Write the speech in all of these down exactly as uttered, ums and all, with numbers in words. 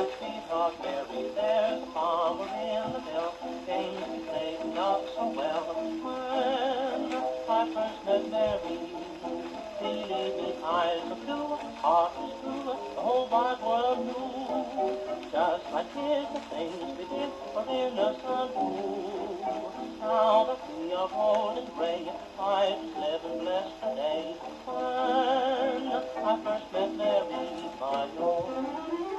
my sweetheart Mary, there's power in the bill. Games we played not so well. When I first met Mary, believe me, eyes are blue, heart is true, the whole wide world knew. Just like kids, the things we did were innocent too. Now that we are old and gray, I just live and bless the day. When I first met Mary, my own.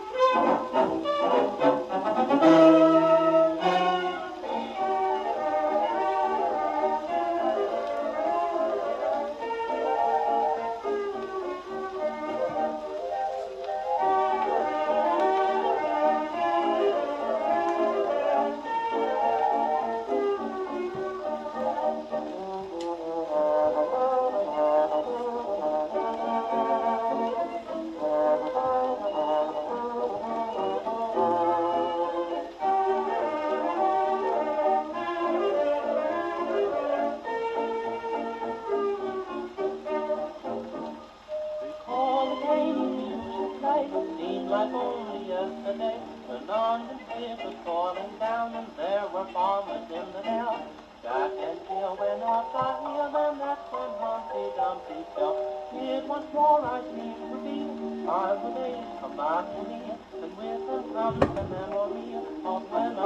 Seemed like only yesterday when London Bridge was falling down and there were bombers in the dell. Jack and Jill went off by heel and that's when Humpty Dumpty fell. It was more I seemed to be. Our days come back to me and with them comes the memory of when I